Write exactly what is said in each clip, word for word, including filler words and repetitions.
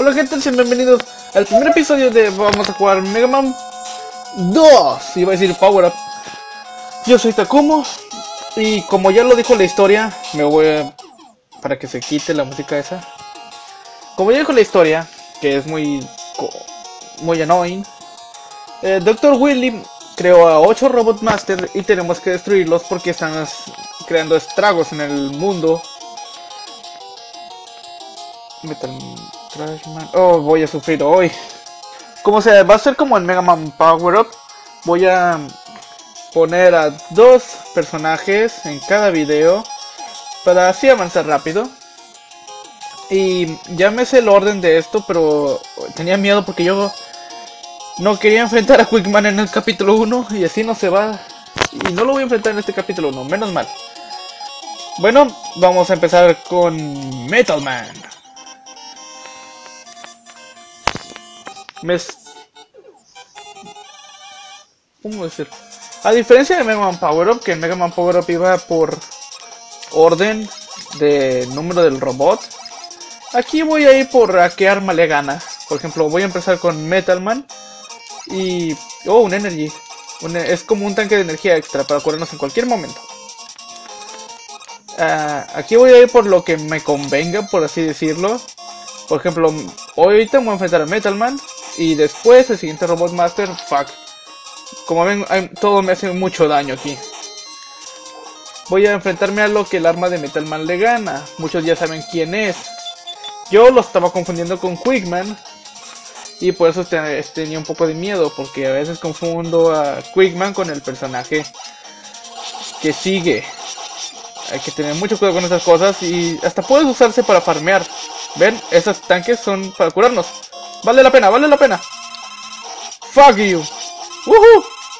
Hola gente, sean bienvenidos al primer episodio de vamos a jugar Mega Man dos. Iba a decir Power Up. Yo soy Takumo y como ya lo dijo la historia, me voy a... para que se quite la música esa. Como ya dijo la historia, que es muy... muy annoying, eh, doctor Wily creó a ocho Robot Master y tenemos que destruirlos porque están creando estragos en el mundo. Metal Trashman. Oh, voy a sufrir hoy. Como sea, va a ser como en Mega Man Power Up. Voy a poner a dos personajes en cada video para así avanzar rápido. Y ya me sé el orden de esto, pero tenía miedo porque yo no quería enfrentar a Quickman en el capítulo uno y así no se va. Y no lo voy a enfrentar en este capítulo uno, menos mal. Bueno, vamos a empezar con Metal Man. Me... ¿Cómo decir? A diferencia de Mega Man Power Up, que en Mega Man Power Up iba por orden de número del robot, aquí voy a ir por a qué arma le gana. Por ejemplo, voy a empezar con Metal Man y... oh, un Energy. Un... es como un tanque de energía extra para curarnos en cualquier momento. Uh, aquí voy a ir por lo que me convenga, por así decirlo. Por ejemplo, ahorita me voy a enfrentar a Metal Man y después el siguiente Robot Master, fuck. Como ven, hay, todo me hace mucho daño aquí. Voy a enfrentarme a lo que el arma de Metal Man le gana. Muchos ya saben quién es. Yo lo estaba confundiendo con Quickman y por eso te, tenía un poco de miedo, porque a veces confundo a Quickman con el personaje que sigue. Hay que tener mucho cuidado con esas cosas y hasta puede usarse para farmear. ¿Ven? Esos tanques son para curarnos. Vale la pena, vale la pena. Fuck you. Woohoo.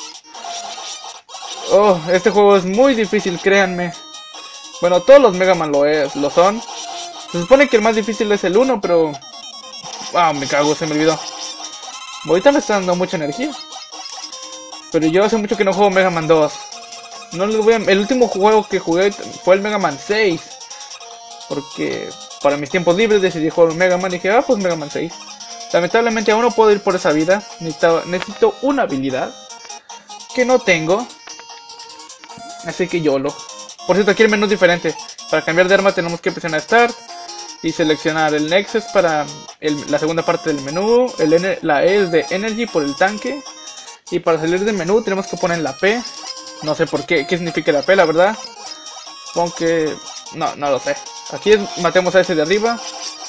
Oh, este juego es muy difícil, créanme. Bueno, todos los Mega Man lo, es, lo son. Se supone que el más difícil es el uno, pero... ah, me cago, se me olvidó. Ahorita me está dando mucha energía. Pero yo hace mucho que no juego Mega Man dos. No les voy a... el último juego que jugué fue el Mega Man seis. Porque para mis tiempos libres decidí jugar un Mega Man y dije, ah, pues Mega Man seis. Lamentablemente aún no puedo ir por esa vida. Necesito, necesito una habilidad que no tengo. Así que YOLO. Por cierto, aquí el menú es diferente. Para cambiar de arma tenemos que presionar Start y seleccionar el Nexus para el, la segunda parte del menú. El, la E es de Energy por el tanque. Y para salir del menú tenemos que poner la P. No sé por qué, qué significa la P, la verdad. Supongo que... no, no lo sé. Aquí es, matemos a ese de arriba.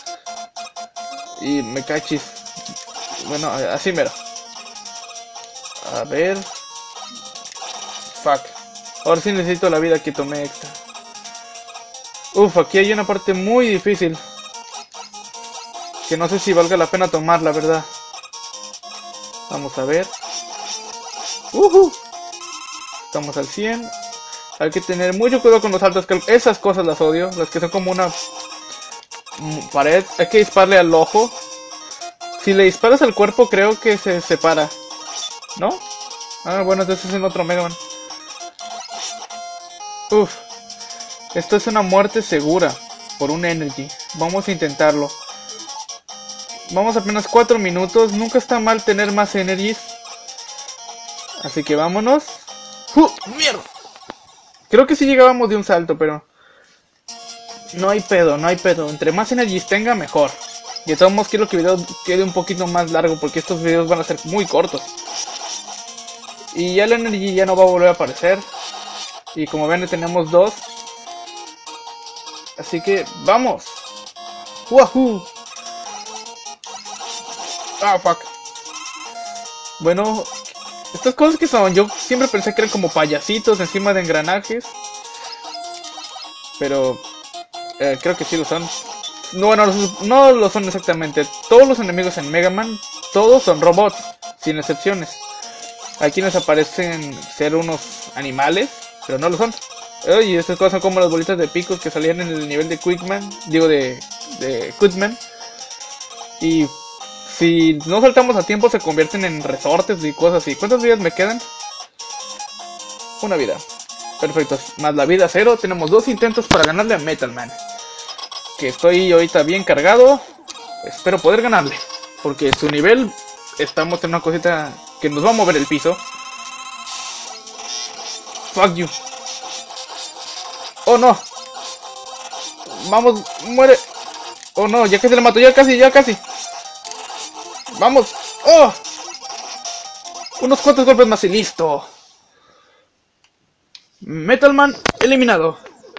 Y me cachis. Bueno, así mero. A ver. Fuck. Ahora sí necesito la vida que tomé extra. Uf, aquí hay una parte muy difícil. Que no sé si valga la pena tomar, la verdad. Vamos a ver. Uh-huh. Estamos al cien. Hay que tener mucho cuidado con los saltos. Que esas cosas las odio. Las que son como una pared. Hay que dispararle al ojo. Si le disparas al cuerpo creo que se separa. ¿No? Ah, bueno, entonces es en otro Mega Man. Uf. Esto es una muerte segura. Por un Energy. Vamos a intentarlo. Vamos apenas cuatro minutos. Nunca está mal tener más Energies. Así que vámonos. ¡Uh! ¡Mierda! Creo que sí llegábamos de un salto, pero... no hay pedo, no hay pedo. Entre más Energies tenga, mejor. Y de todos modos quiero que el video quede un poquito más largo, porque estos videos van a ser muy cortos. Y ya la Energy ya no va a volver a aparecer. Y como ven, tenemos dos. Así que, ¡vamos! ¡Wahoo! ¡Ah, fuck! Bueno... estas cosas que son, yo siempre pensé que eran como payasitos encima de engranajes. Pero eh, creo que sí lo son. No, bueno, no lo son exactamente. Todos los enemigos en Mega Man, todos son robots, sin excepciones. Aquí nos aparecen ser unos animales, pero no lo son. Y estas cosas son como las bolitas de picos que salían en el nivel de Quickman, digo de, de Quickman. Y... si no saltamos a tiempo se convierten en resortes y cosas así. ¿Cuántas vidas me quedan? Una vida. Perfecto. Más la vida cero. Tenemos dos intentos para ganarle a Metal Man. Que estoy ahorita bien cargado. espero poder ganarle. Porque su nivel, estamos en una cosita que nos va a mover el piso. Fuck you. Oh no. Vamos, muere. Oh no, ya casi le mato, ya casi, ya casi. Vamos. Oh. Unos cuantos golpes más y listo. Metal Man eliminado.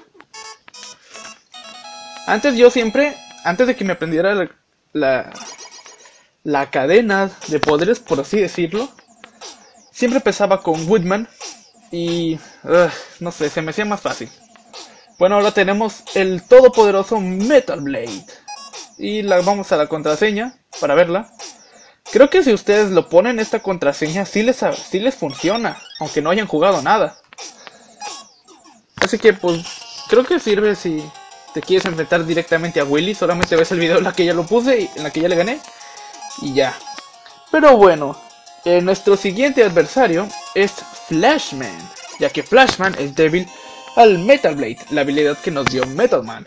Antes yo siempre, antes de que me aprendiera la, la, la cadena de poderes, por así decirlo, siempre empezaba con Woodman y uh, no sé, se me hacía más fácil. Bueno, ahora tenemos el todopoderoso Metal Blade y la, vamos a la contraseña para verla. Creo que si ustedes lo ponen esta contraseña sí les, sí les funciona, aunque no hayan jugado nada. Así que pues creo que sirve si te quieres enfrentar directamente a Willy. Solamente ves el video en la que ya lo puse y en la que ya le gané y ya. Pero bueno, eh, nuestro siguiente adversario es Flashman, ya que Flashman es débil al Metal Blade, la habilidad que nos dio Metal Man.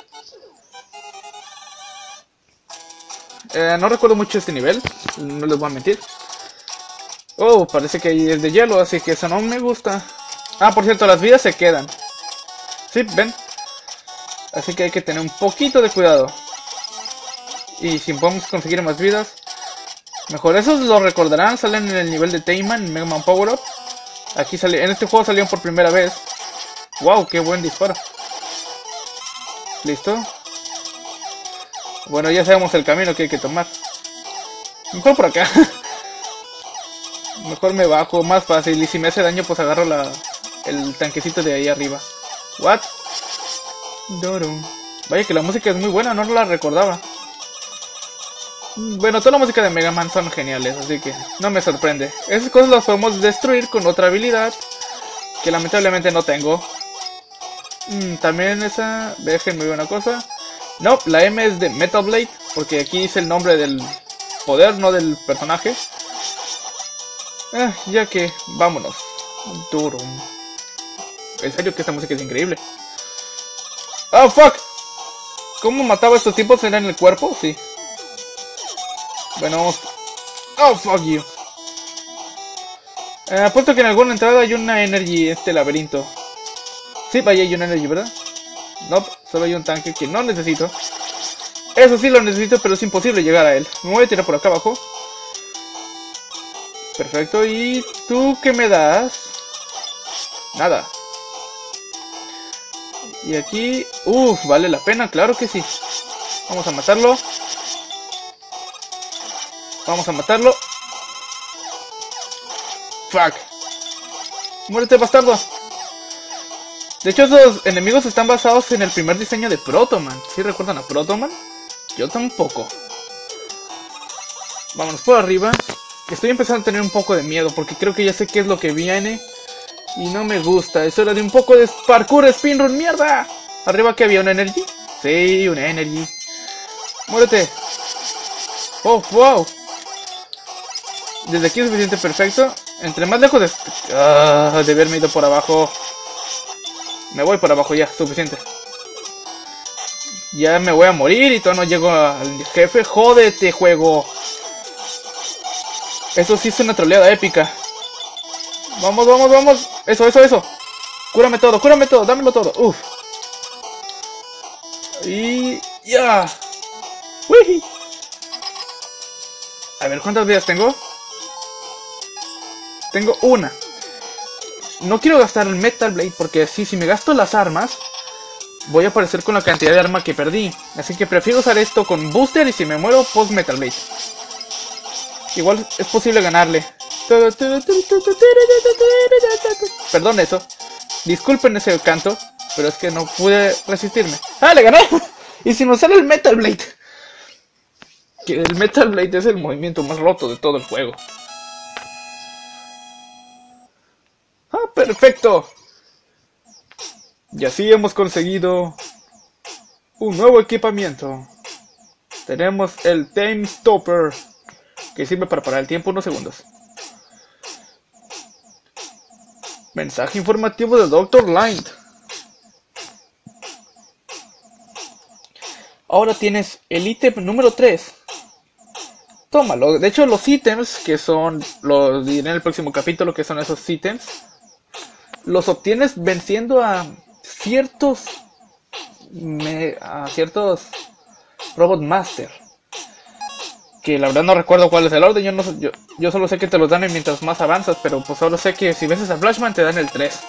Eh, no recuerdo mucho este nivel, no les voy a mentir. Oh, parece que ahí es de hielo, así que eso no me gusta. Ah, por cierto, las vidas se quedan. Sí, ven. Así que hay que tener un poquito de cuidado. Y si podemos conseguir más vidas, mejor. Esos lo recordarán, salen en el nivel de Tayman, en Mega Man Power Up. Aquí salió, en este juego salieron por primera vez. Wow, qué buen disparo. Listo. Bueno, ya sabemos el camino que hay que tomar. Mejor por acá. Mejor me bajo, más fácil. Y si me hace daño, pues agarro la, el tanquecito de ahí arriba. What? Dorum. Vaya que la música es muy buena, no la recordaba. Bueno, toda la música de Mega Man son geniales, así que no me sorprende. Esas cosas las podemos destruir con otra habilidad que lamentablemente no tengo. Mm, también esa, déjenme ver una cosa. No, la M es de Metal Blade, porque aquí dice el nombre del poder, no del personaje. Ah, ya que, vámonos. Duro. En serio que esta música es increíble. ¡Oh, fuck! ¿Cómo mataba a estos tipos? ¿Era en el cuerpo? Sí. Bueno, vamos. ¡Oh, fuck you! Eh, apuesto que en alguna entrada hay una energy, este laberinto. Sí, vaya, hay una energy, ¿verdad? No, nope, solo hay un tanque que no necesito. Eso sí lo necesito, pero es imposible llegar a él. Me voy a tirar por acá abajo. Perfecto, ¿y tú qué me das? Nada. Y aquí... Uff, vale la pena, claro que sí. Vamos a matarlo. Vamos a matarlo. Fuck. Muérete, bastardo. De hecho, esos enemigos están basados en el primer diseño de Proto Man. ¿Sí recuerdan a Proto Man? Yo tampoco. Vámonos por arriba. Estoy empezando a tener un poco de miedo porque creo que ya sé qué es lo que viene. Y no me gusta. Es hora de un poco de parkour speedrun. ¡Mierda! ¿Arriba que había una energy? Sí, una energy. Muérete. Oh, wow. Desde aquí es suficiente perfecto. Entre más lejos de... Ah, de haberme ido por abajo. Me voy por abajo ya, suficiente. Ya me voy a morir y todavía no llego al jefe. ¡Jódete, juego! Eso sí es una troleada épica. Vamos, vamos, vamos. Eso, eso, eso. Cúrame todo, cúrame todo, dámelo todo. Uf. Y... ya. ¡Wii! A ver, ¿cuántas vidas tengo? Tengo una. No quiero gastar el Metal Blade porque así, si me gasto las armas, voy a aparecer con la cantidad de arma que perdí. Así que prefiero usar esto con Booster y si me muero, post Metal Blade. Igual es posible ganarle. Perdón eso. Disculpen ese canto, pero es que no pude resistirme. ¡Ah, le gané! Y si nos sale el Metal Blade. Que el Metal Blade es el movimiento más roto de todo el juego. ¡Ah, perfecto! Y así hemos conseguido un nuevo equipamiento. Tenemos el Time Stopper, que sirve para parar el tiempo unos segundos. Mensaje informativo de doctor Light. Ahora tienes el ítem número tres. Tómalo. De hecho, los ítems, que son, los diré en el próximo capítulo, que son esos ítems, los obtienes venciendo a ciertos, me, a ciertos Robot Master. Que la verdad no recuerdo cuál es el orden, yo, no, yo, yo solo sé que te los dan mientras más avanzas, pero pues solo sé que si vences a Flashman te dan el tres.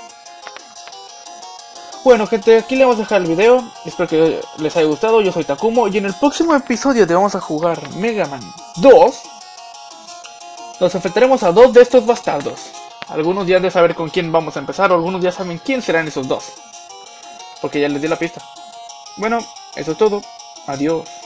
Bueno gente, aquí le vamos a dejar el video, espero que les haya gustado, yo soy Takumo y en el próximo episodio de vamos a jugar Mega Man dos, nos enfrentaremos a dos de estos bastardos. Algunos ya de saber con quién vamos a empezar, o algunos ya saben quién serán esos dos, porque ya les di la pista. Bueno, eso es todo, adiós.